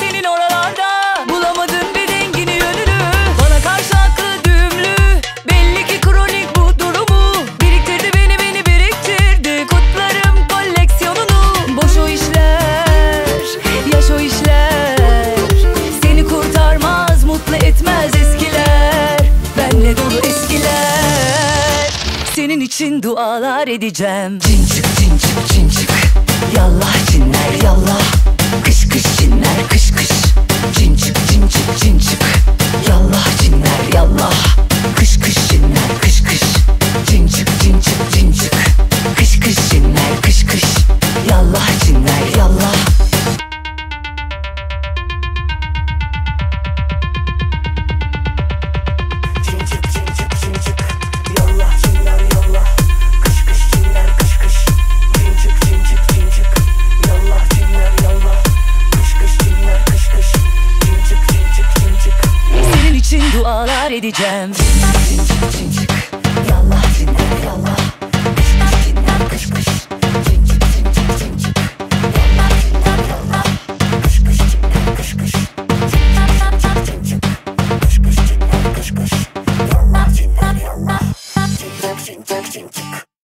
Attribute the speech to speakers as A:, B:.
A: senin oralarda. Bulamadım bir dengini yönünü. Bana karşı aklı düğümlü, belli ki kronik bu durumu. Biriktirdi beni biriktirdi. Kutlarım koleksiyonunu. Boş o işler, yaş o işler. Seni kurtarmaz, mutlu etmez eskiler. Benle dolu eskiler. Senin için dualar edeceğim. Cin çık cin çık cin çık. Yallah cinler yallah. Kış kış cinler kış kış. Cin çık cin çık cin çık. Yallah cinler yallah. Kış kış cinler kış kış. Cin çık cin çık cin çık. Kış kış cinler kış kış. Yallah cinler yallah. Dualar edeceğim.